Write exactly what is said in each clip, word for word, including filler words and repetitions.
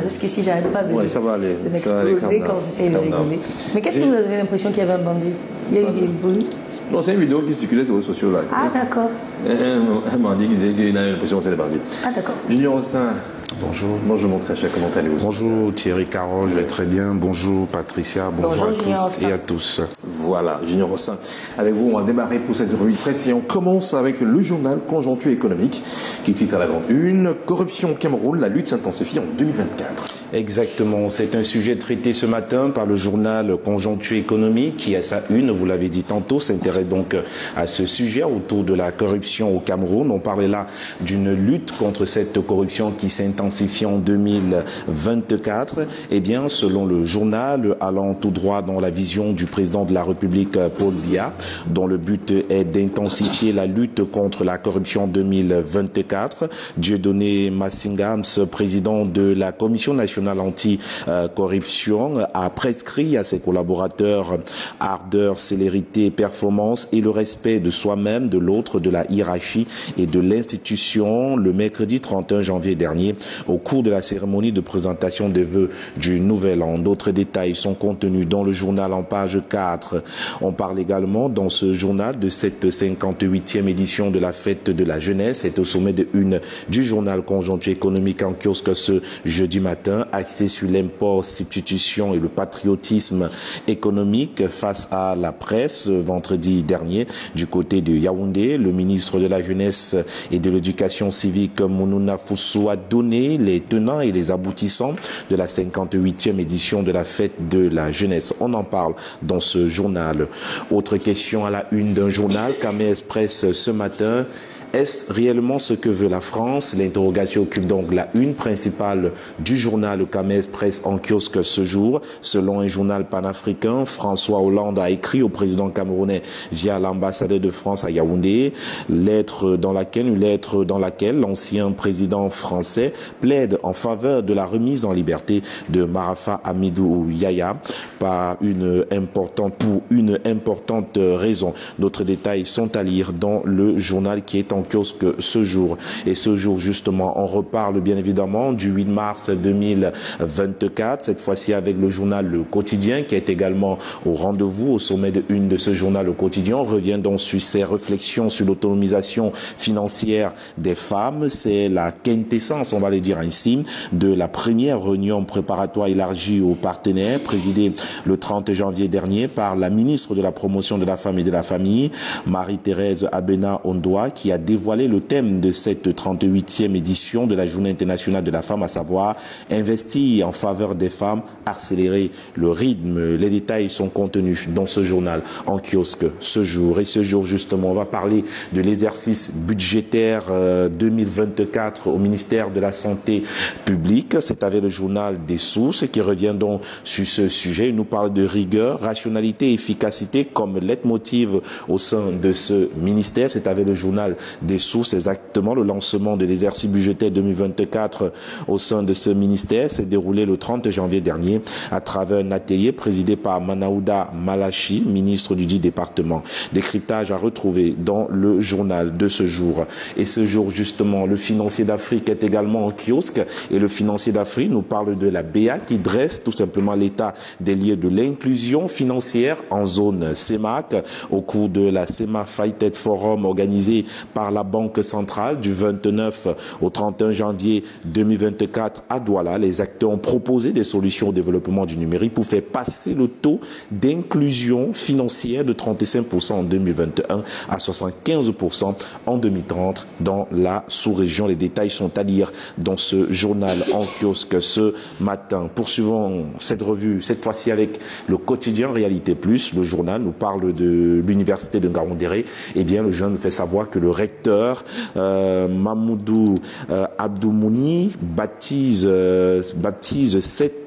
jusqu'ici, j'arrête pas de, ouais, ça va aller. de m'exploser quand j'essaie de rigoler. Mais qu'est-ce que vous avez l'impression qu'il y avait un bandit? Il y a eu des bruits? Non, c'est une vidéo qui circulait sur les réseaux sociaux là. Ah, d'accord. Un, un bandit qui disait qu'il a l'impression que c'est des bandits. Ah, d'accord. Junior Rossin. Bonjour. Bonjour mon très cher, comment allez-vous? Bonjour Thierry Carole, je vais très bien. Bonjour Patricia, bonjour, bonjour à toutes et à tous. Voilà, Junior Rossin. Avec vous, on va démarrer pour cette revue de presse et on commence avec le journal Conjoncture économique qui titre à la grande une « Corruption au Cameroun, la lutte s'intensifie en deux mille vingt-quatre ». Exactement, c'est un sujet traité ce matin par le journal Conjoncture économique qui à sa une, vous l'avez dit tantôt, s'intéresse donc à ce sujet autour de la corruption au Cameroun. On parlait là d'une lutte contre cette corruption qui s'intensifie en deux mille vingt-quatre. Eh bien, selon le journal, allant tout droit dans la vision du président de la République, Paul Biya, dont le but est d'intensifier la lutte contre la corruption en deux mille vingt-quatre. Dieudonné Massingams, président de la Commission nationale anti-corruption, a prescrit à ses collaborateurs ardeur, célérité, performance et le respect de soi-même, de l'autre, de la hiérarchie et de l'institution le mercredi trente et un janvier dernier au cours de la cérémonie de présentation des vœux du Nouvel An. D'autres détails sont contenus dans le journal en page quatre. On parle également dans ce journal de cette cinquante-huitième édition de la fête de la jeunesse. C'est au sommet de une du journal Conjoncture économique en kiosque ce jeudi matin, axé sur l'import, substitution et le patriotisme économique face à la presse. Vendredi dernier, du côté de Yaoundé, le ministre de la Jeunesse et de l'Éducation civique, Mounouna Foussou, a donné les tenants et les aboutissants de la cinquante-huitième édition de la fête de la jeunesse. On en parle dans ce journal. Autre question à la une d'un journal, Camé Express ce matin. Est-ce réellement ce que veut la France? L'interrogation occupe donc la une principale du journal Camé Express en kiosque ce jour. Selon un journal panafricain, François Hollande a écrit au président camerounais via l'ambassadeur de France à Yaoundé, lettre dans laquelle, une lettre dans laquelle l'ancien président français plaide en faveur de la remise en liberté de Marafa Hamidou Yahya par une importante, pour une importante raison. D'autres détails sont à lire dans le journal qui est en kiosque ce jour. Et ce jour, justement, on reparle bien évidemment du huit mars deux mille vingt-quatre, cette fois-ci avec le journal Le Quotidien qui est également au rendez-vous, au sommet de une de ce journal Le Quotidien. On revient donc sur ses réflexions sur l'autonomisation financière des femmes. C'est la quintessence, on va le dire ainsi, de la première réunion préparatoire élargie aux partenaires, présidée le trente janvier dernier par la ministre de la Promotion de la Femme et de la Famille, Marie-Thérèse Abena Ondoa, qui a dévoilé le thème de cette trente-huitième édition de la Journée internationale de la femme, à savoir investir en faveur des femmes, accélérer le rythme. Les détails sont contenus dans ce journal en kiosque ce jour. Et ce jour, justement, on va parler de l'exercice budgétaire euh, deux mille vingt-quatre au ministère de la Santé publique. C'est avec le journal des sources qui revient donc sur ce sujet. Il nous parle de rigueur, rationalité et efficacité comme leitmotiv au sein de ce ministère. C'est avec le journal des sources, exactement. Le lancement de l'exercice budgétaire deux mille vingt-quatre au sein de ce ministère s'est déroulé le trente janvier dernier à travers un atelier présidé par Manaouda Malachi, ministre du dit département. Décryptage à retrouver dans le journal de ce jour. Et ce jour, justement, le financier d'Afrique est également en kiosque et le financier d'Afrique nous parle de la B A qui dresse tout simplement l'état des lieux de l'inclusion financière en zone C E M A C au cours de la C E M A Fighted Forum organisé par la Banque centrale du vingt-neuf au trente et un janvier deux mille vingt-quatre à Douala. Les acteurs ont proposé des solutions au développement du numérique pour faire passer le taux d'inclusion financière de trente-cinq pour cent en deux mille vingt et un à soixante-quinze pour cent en deux mille trente dans la sous-région. Les détails sont à lire dans ce journal en kiosque ce matin. Poursuivons cette revue, cette fois-ci avec le quotidien Réalité Plus. Le journal nous parle de l'université de Ngaoundéré. Eh bien, le journal nous fait savoir que le recteur euh, Mamoudou euh, Abdoumouni baptise, euh, baptise sept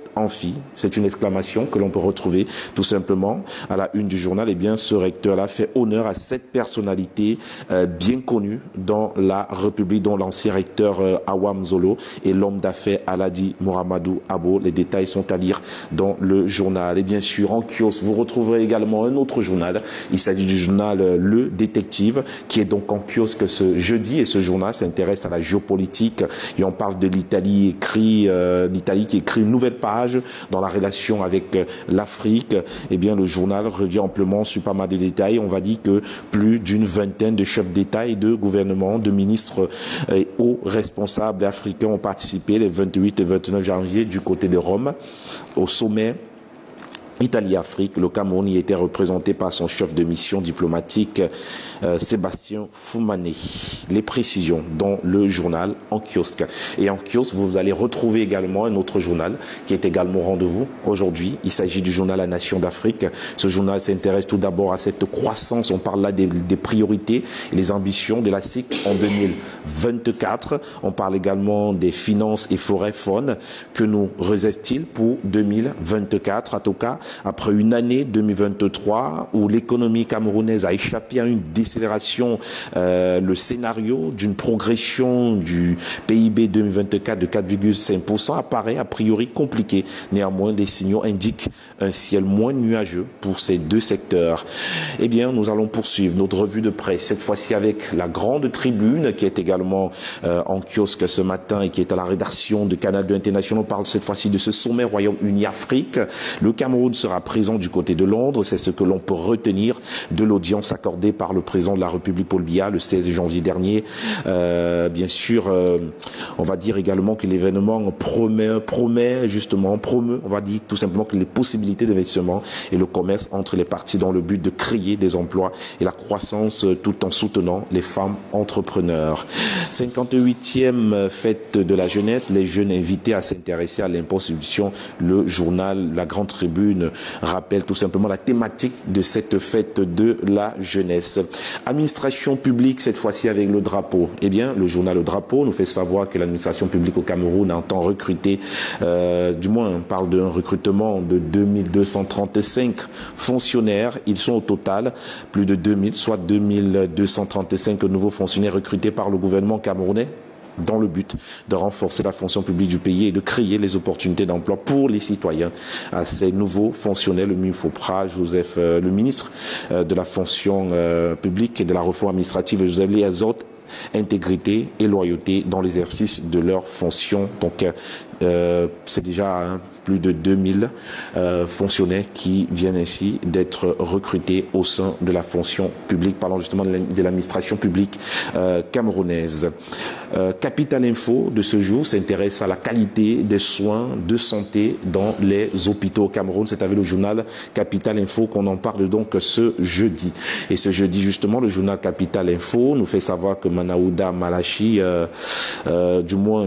amphi. C'est une exclamation que l'on peut retrouver tout simplement à la une du journal. Eh bien, ce recteur-là fait honneur à cette personnalité euh, bien connue dans la République, dont l'ancien recteur euh, Awam Zolo et l'homme d'affaires Aladi Mohamedou Abo. Les détails sont à lire dans le journal. Et bien sûr, en kiosque, vous retrouverez également un autre journal. Il s'agit du journal euh, Le Détective, qui est donc en kiosque ce jeudi. Et ce journal s'intéresse à la géopolitique. Et on parle de l'Italie, écrit euh, l'Italie qui écrit une nouvelle page dans la relation avec euh, l'Afrique. Eh bien, le journal revient amplement sur pas mal de détails. On va dire que plus d'une vingtaine de chefs d'État et de gouvernement, de ministres et hauts responsables africains ont participé les vingt-huit et vingt-neuf janvier du côté de Rome au sommet Italie-Afrique. Le Cameroun y était représenté par son chef de mission diplomatique euh, Sébastien Foumané. Les précisions dans le journal en kiosque. Et en kiosque, vous allez retrouver également un autre journal qui est également au rendez-vous aujourd'hui. Il s'agit du journal La Nation d'Afrique. Ce journal s'intéresse tout d'abord à cette croissance. On parle là des, des priorités et les ambitions de la S I C en deux mille vingt-quatre. On parle également des finances et forêts faune. Que nous réserve-t-il pour deux mille vingt-quatre? En tout cas, après une année deux mille vingt-trois où l'économie camerounaise a échappé à une décélération, euh, le scénario d'une progression du P I B deux mille vingt-quatre de quatre virgule cinq pour cent apparaît a priori compliqué. Néanmoins, les signaux indiquent un ciel moins nuageux pour ces deux secteurs. Eh bien, nous allons poursuivre notre revue de presse, cette fois-ci avec la grande tribune qui est également euh, en kiosque ce matin et qui est à la rédaction de Canal deux International. On parle cette fois-ci de ce sommet Royaume-Uni-Afrique. Le Cameroun sera présent du côté de Londres. C'est ce que l'on peut retenir de l'audience accordée par le président de la République, Paul Biya, le seize janvier dernier. Euh, bien sûr, euh, on va dire également que l'événement promet, promet justement, promeut, on va dire tout simplement que les possibilités d'investissement et le commerce entre les parties dans le but de créer des emplois et la croissance tout en soutenant les femmes entrepreneurs. cinquante-huitième fête de la jeunesse, les jeunes invités à s'intéresser à l'imposition. Le journal La Grande Tribune rappelle tout simplement la thématique de cette fête de la jeunesse. Administration publique, cette fois-ci avec le drapeau. Eh bien, le journal Le Drapeau nous fait savoir que l'administration publique au Cameroun entend recruter, euh, du moins on parle d'un recrutement de deux mille deux cent trente-cinq fonctionnaires. Ils sont au total plus de deux mille, soit deux mille deux cent trente-cinq nouveaux fonctionnaires recrutés par le gouvernement camerounais, dans le but de renforcer la fonction publique du pays et de créer les opportunités d'emploi pour les citoyens. À ces nouveaux fonctionnaires, le MINFOPRA, Joseph, euh, le ministre euh, de la fonction euh, publique et de la réforme administrative, Joseph Lee, exhorte intégrité et loyauté dans l'exercice de leurs fonctions. Donc, euh, c'est déjà hein, plus de deux mille euh, fonctionnaires qui viennent ainsi d'être recrutés au sein de la fonction publique, parlant justement de l'administration publique euh, camerounaise. Euh, Capital Info de ce jour s'intéresse à la qualité des soins de santé dans les hôpitaux au Cameroun. C'est avec le journal Capital Info qu'on en parle donc ce jeudi. Et ce jeudi justement, le journal Capital Info nous fait savoir que Manaouda Malachi, euh, euh, du moins,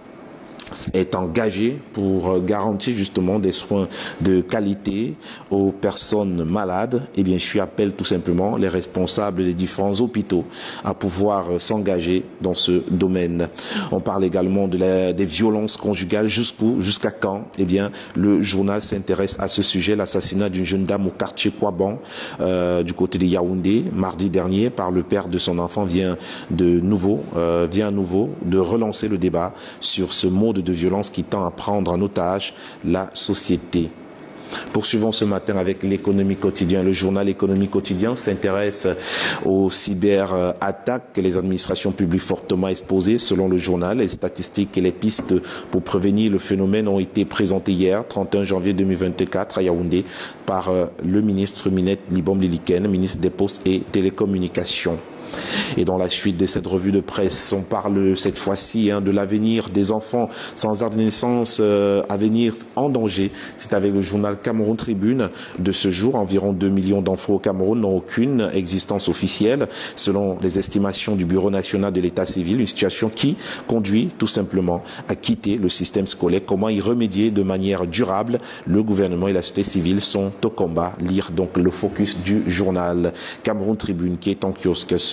est engagé pour garantir justement des soins de qualité aux personnes malades et bien sûr appelle tout simplement les responsables des différents hôpitaux à pouvoir s'engager dans ce domaine. On parle également de la, des violences conjugales. Jusqu'où, jusqu'à quand? Eh bien, le journal s'intéresse à ce sujet, l'assassinat d'une jeune dame au quartier Kouaban euh, du côté de Yaoundé mardi dernier par le père de son enfant vient de nouveau, euh, vient à nouveau de relancer le débat sur ce mode de violence qui tend à prendre en otage la société. Poursuivons ce matin avec l'économie quotidienne. Le journal Économie quotidien s'intéresse aux cyberattaques que les administrations publiques fortement exposées. Selon le journal, les statistiques et les pistes pour prévenir le phénomène ont été présentées hier, trente et un janvier deux mille vingt-quatre, à Yaoundé, par le ministre Minette Libom Liliken, ministre des Postes et Télécommunications. Et dans la suite de cette revue de presse, on parle cette fois-ci hein, de l'avenir des enfants sans ordre de naissance, euh, avenir en danger. C'est avec le journal Cameroun Tribune de ce jour. Environ deux millions d'enfants au Cameroun n'ont aucune existence officielle, selon les estimations du Bureau national de l'état civil. Une situation qui conduit tout simplement à quitter le système scolaire. Comment y remédier de manière durable? Le gouvernement et la société civile sont au combat. Lire donc le focus du journal Cameroun Tribune qui est en kiosque ce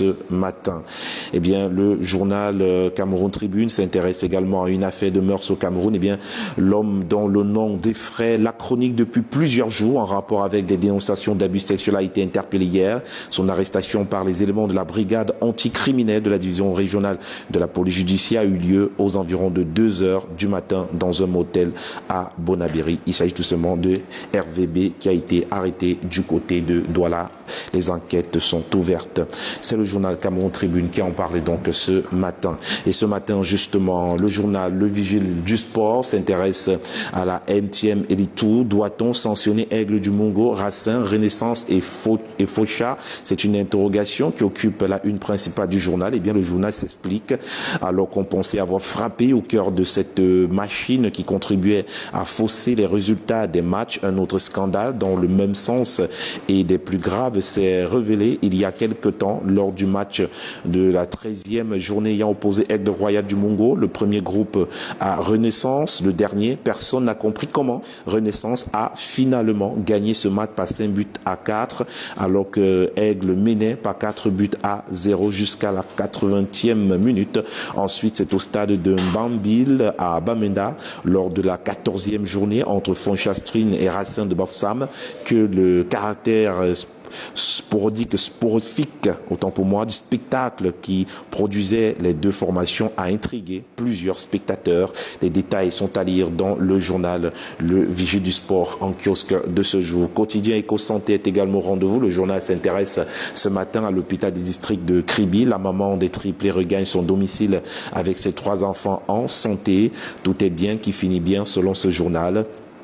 ce matin. Eh bien, le journal Cameroun Tribune s'intéresse également à une affaire de mœurs au Cameroun. Eh bien, l'homme dont le nom défraie la chronique depuis plusieurs jours en rapport avec des dénonciations d'abus sexuels a été interpellé hier. Son arrestation par les éléments de la brigade anticriminelle de la division régionale de la police judiciaire a eu lieu aux environs de deux heures du matin dans un motel à Bonabéry. Il s'agit tout simplement de R V B qui a été arrêté du côté de Douala. Les enquêtes sont ouvertes. C'est le journal Cameroun Tribune qui en parlait donc ce matin. Et ce matin, justement, le journal Le Vigile du Sport s'intéresse à la M T M Elite Tour. Doit-on sanctionner Aigle du Mungo, Racing, Renaissance et, Fau et Faucha? C'est une interrogation qui occupe la une principale du journal. Eh bien, le journal s'explique alors qu'on pensait avoir frappé au cœur de cette machine qui contribuait à fausser les résultats des matchs. Un autre scandale dans le même sens et des plus graves s'est révélé il y a quelque temps lors du match de la treizième journée ayant opposé Aigle Royal du Mungo, le premier groupe à Renaissance, le dernier. Personne n'a compris comment Renaissance a finalement gagné ce match par cinq buts à quatre, alors que Aigle menait par quatre buts à zéro jusqu'à la quatre-vingtième minute. Ensuite, c'est au stade de Mbambil à Bamenda, lors de la quatorzième journée entre Fonchastrine et Racing de Bafoussam, que le caractère sporadique, sporifique, autant pour moi, du spectacle qui produisait les deux formations a intrigué plusieurs spectateurs. Les détails sont à lire dans le journal Le Vigile du Sport en kiosque de ce jour. Quotidien Éco-Santé est également au rendez-vous. Le journal s'intéresse ce matin à l'hôpital du district de Kribi. La maman des triplés regagne son domicile avec ses trois enfants en santé. Tout est bien qui finit bien selon ce journal.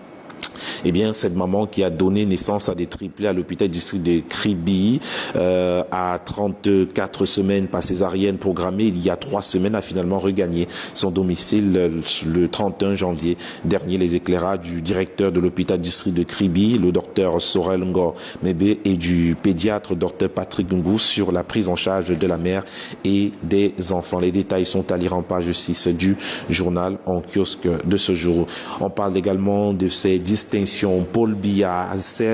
Eh bien, cette maman qui a donné naissance à des triplés à l'hôpital district de Kribi euh, à trente-quatre semaines par césarienne programmée il y a trois semaines a finalement regagné son domicile le, le trente et un janvier dernier. Les éclairages du directeur de l'hôpital district de Kribi, le docteur Sorel Ngor Mebe, et du pédiatre docteur Patrick Ngou sur la prise en charge de la mère et des enfants. Les détails sont à lire en page six du journal en kiosque de ce jour. On parle également de ces distinctions. Paul Biya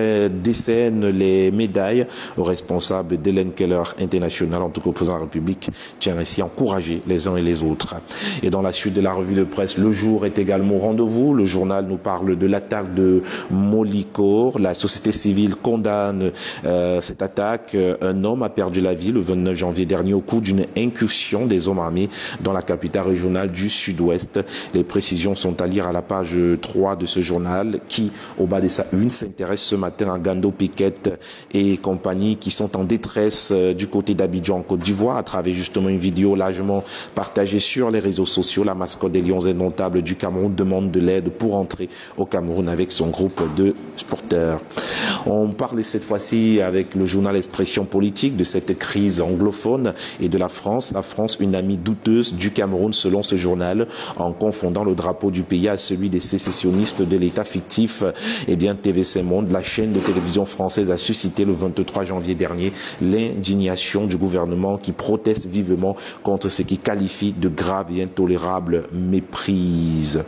décerne les médailles aux responsables d'Hélène Keller International. En tout cas, le président de la République tient ainsi à encourager les uns et les autres. Et dans la suite de la revue de presse, Le Jour est également au rendez-vous. Le journal nous parle de l'attaque de Molikor. La société civile condamne euh, cette attaque. Un homme a perdu la vie le vingt-neuf janvier dernier au cours d'une incursion des hommes armés dans la capitale régionale du Sud-Ouest. Les précisions sont à lire à la page trois de ce journal qui, au bas de sa une, s'intéresse ce matin à Gando Piquet et compagnie qui sont en détresse du côté d'Abidjan en Côte d'Ivoire à travers justement une vidéo largement partagée sur les réseaux sociaux. La mascotte des Lions indomptables du Cameroun demande de l'aide pour entrer au Cameroun avec son groupe de supporters. On parle cette fois-ci avec le journal Expression Politique de cette crise anglophone et de la France. La France, une amie douteuse du Cameroun selon ce journal, en confondant le drapeau du pays à celui des sécessionnistes de l'État fictif. Eh bien, T V C Monde, la chaîne de télévision française, a suscité le vingt-trois janvier dernier l'indignation du gouvernement qui proteste vivement contre ce qui qualifie de grave et intolérable méprise.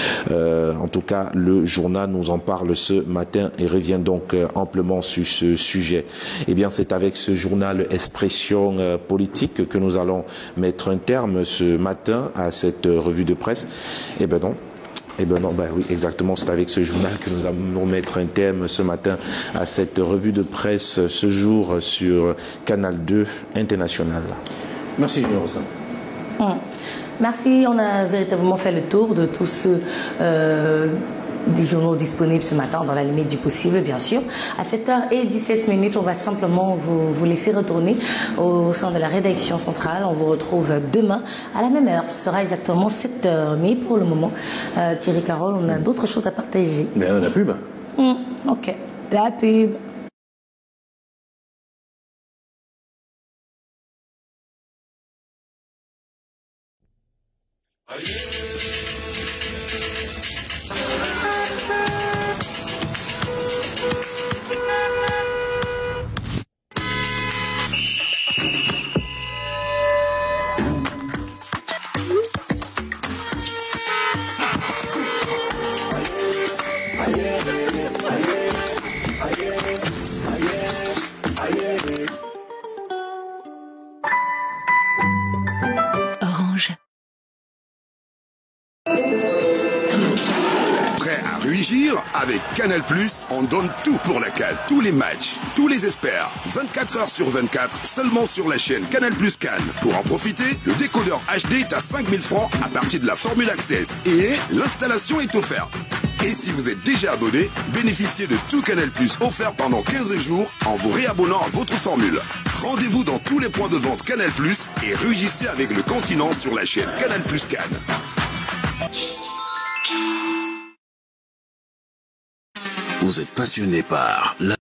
Euh, en tout cas, le journal nous en parle ce matin et revient donc euh, amplement sur ce sujet. Eh bien, c'est avec ce journal Expression euh, Politique que nous allons mettre un terme ce matin à cette euh, revue de presse. Eh bien non. Eh bien non, ben oui, exactement, c'est avec ce journal que nous allons mettre un thème ce matin à cette revue de presse ce jour sur Canal deux International. Merci Junior Roussin. Hum. Merci, on a véritablement fait le tour de tous ceux euh, des journaux disponibles ce matin dans la limite du possible, bien sûr. À sept heures dix-sept minutes, on va simplement vous, vous laisser retourner au sein de la rédaction centrale. On vous retrouve demain à la même heure. Ce sera exactement sept heures. Mais pour le moment, euh, Thierry Carole, on a d'autres choses à partager. Bien, la pub. Mmh, ok, la pub. Yeah. Ruigir, avec Canal plus, on donne tout pour la CAN. Tous les matchs, tous les experts, vingt-quatre heures sur vingt-quatre, seulement sur la chaîne Canal plus CAN. Pour en profiter, le décodeur H D est à cinq mille francs à partir de la formule Access. Et l'installation est offerte. Et si vous êtes déjà abonné, bénéficiez de tout Canal plus offert pendant quinze jours en vous réabonnant à votre formule. Rendez-vous dans tous les points de vente Canal plus et ruigissez avec le continent sur la chaîne Canal plus CAN. Vous êtes passionné par la